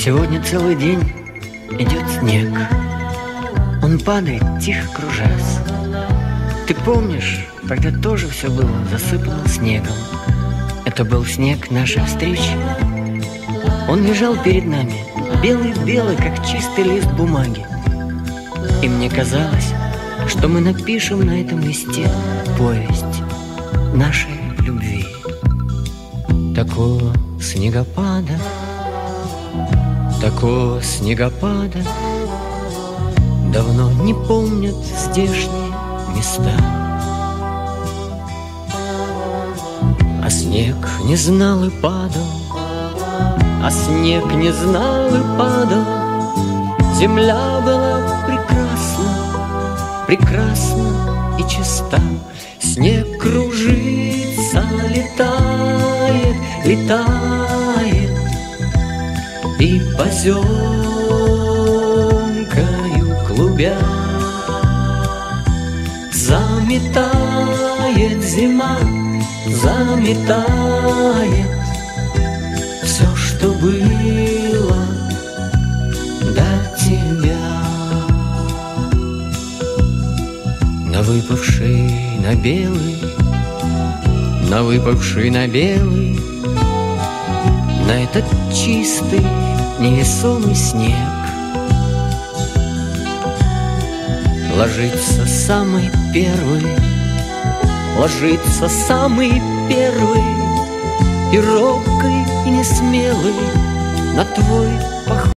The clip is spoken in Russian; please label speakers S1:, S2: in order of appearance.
S1: Сегодня целый день идет снег. Он падает, тихо кружась. Ты помнишь, тогда тоже все было засыпано снегом. Это был снег нашей встречи. Он лежал перед нами, белый-белый, как чистый лист бумаги. И мне казалось, что мы напишем на этом листе повесть нашей любви. Такого снегопада давно не помнят здешние места. А снег не знал и падал, а снег не знал и падал. Земля была прекрасна и чиста. Снег кружится, летает и поземкою клубя заметает зима, заметает все, что было до тебя. На выпавший на белый, на этот чистый невесомый снег ложится самый первый и робкий и несмелый на твой поход.